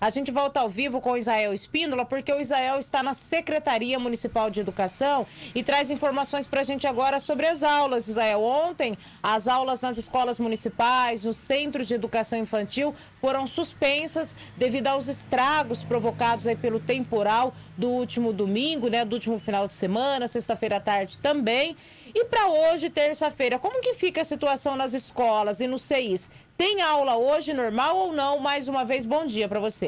A gente volta ao vivo com o Israel Espíndola, porque o Israel está na Secretaria Municipal de Educação e traz informações para a gente agora sobre as aulas. Israel, ontem as aulas nas escolas municipais, nos centros de educação infantil, foram suspensas devido aos estragos provocados aí pelo temporal do último domingo, né, do último final de semana, sexta-feira à tarde também. E para hoje, terça-feira, como que fica a situação nas escolas e nos CIs? Tem aula hoje normal ou não? Mais uma vez, bom dia para você.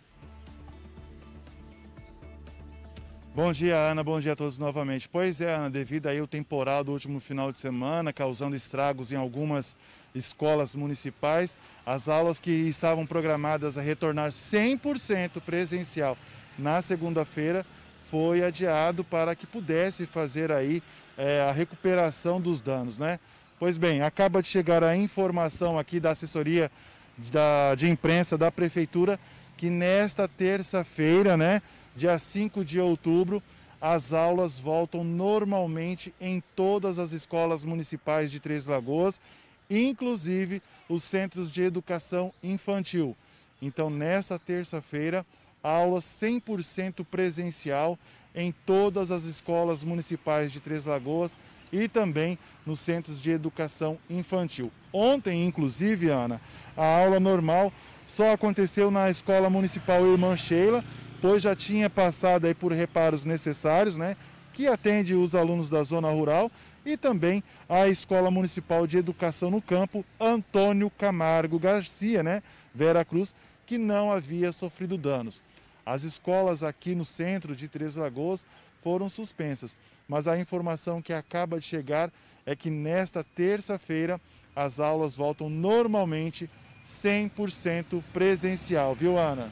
Bom dia, Ana. Bom dia a todos novamente. Pois é, Ana, devido aí ao temporal do último final de semana, causando estragos em algumas escolas municipais, as aulas que estavam programadas a retornar 100% presencial na segunda-feira foi adiado para que pudesse fazer aí a recuperação dos danos, né? Pois bem, acaba de chegar a informação aqui da assessoria de imprensa da Prefeitura que nesta terça-feira, né, dia 5 de outubro, as aulas voltam normalmente em todas as escolas municipais de Três Lagoas, inclusive os centros de educação infantil. Então, nessa terça-feira, aula 100% presencial em todas as escolas municipais de Três Lagoas e também nos centros de educação infantil. Ontem, inclusive, Ana, a aula normal só aconteceu na Escola Municipal Irmã Sheila, pois já tinha passado aí por reparos necessários, né, que atende os alunos da zona rural, e também a Escola Municipal de Educação no Campo Antônio Camargo Garcia, né, Vera Cruz, que não havia sofrido danos. As escolas aqui no centro de Três Lagoas foram suspensas, mas a informação que acaba de chegar é que nesta terça-feira as aulas voltam normalmente 100% presencial, viu, Ana?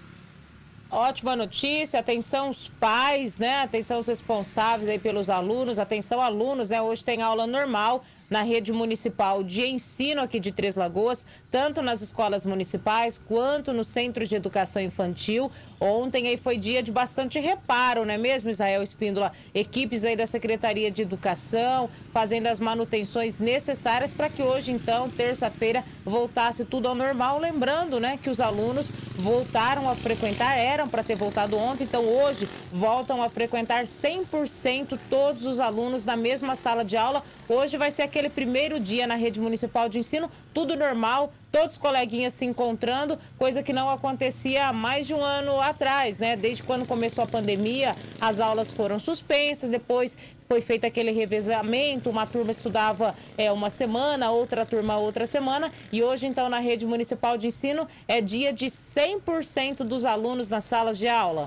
Ótima notícia, atenção os pais, né? Atenção os responsáveis aí pelos alunos, atenção alunos, né? Hoje tem aula normal na rede municipal de ensino aqui de Três Lagoas, tanto nas escolas municipais quanto nos centros de educação infantil. Ontem aí foi dia de bastante reparo, não é mesmo, Israel Espíndola? Equipes aí da Secretaria de Educação fazendo as manutenções necessárias para que hoje, então, terça-feira, voltasse tudo ao normal. Lembrando, né, que os alunos voltaram a frequentar, eram para ter voltado ontem, então hoje voltam a frequentar 100% todos os alunos na mesma sala de aula. Hoje vai ser aquele primeiro dia na rede municipal de ensino, tudo normal, todos os coleguinhas se encontrando, coisa que não acontecia há mais de um ano atrás, né? Desde quando começou a pandemia, as aulas foram suspensas, depois foi feito aquele revezamento, uma turma estudava uma semana, outra turma outra semana, e hoje então na rede municipal de ensino é dia de 100% dos alunos nas salas de aula.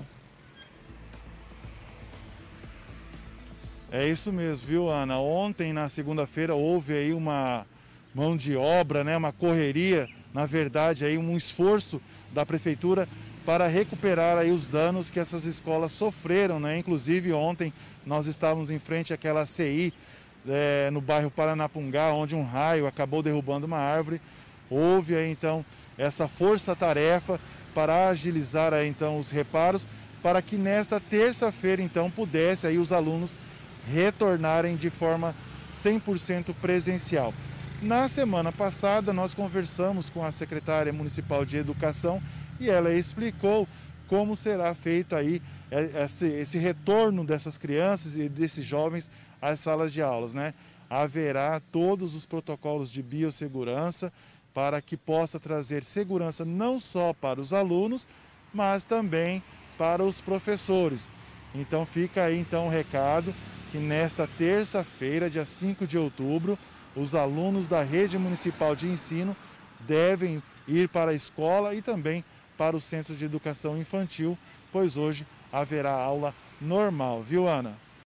É isso mesmo, viu, Ana? Ontem, na segunda-feira, houve aí uma mão de obra, né? Uma correria, na verdade, aí um esforço da Prefeitura para recuperar aí os danos que essas escolas sofreram, né? Inclusive, ontem nós estávamos em frente àquela CI no bairro Paranapungá, onde um raio acabou derrubando uma árvore. Houve aí, então, essa força-tarefa para agilizar aí, então, os reparos, para que nesta terça-feira, então, pudesse aí os alunos retornarem de forma 100% presencial. Na semana passada, nós conversamos com a secretária municipal de Educação e ela explicou como será feito aí esse retorno dessas crianças e desses jovens às salas de aulas, né? Haverá todos os protocolos de biossegurança para que possa trazer segurança não só para os alunos, mas também para os professores. Então fica aí então o recado que nesta terça-feira, dia 5 de outubro, os alunos da rede municipal de ensino devem ir para a escola e também para o centro de educação infantil, pois hoje haverá aula normal, viu, Ana?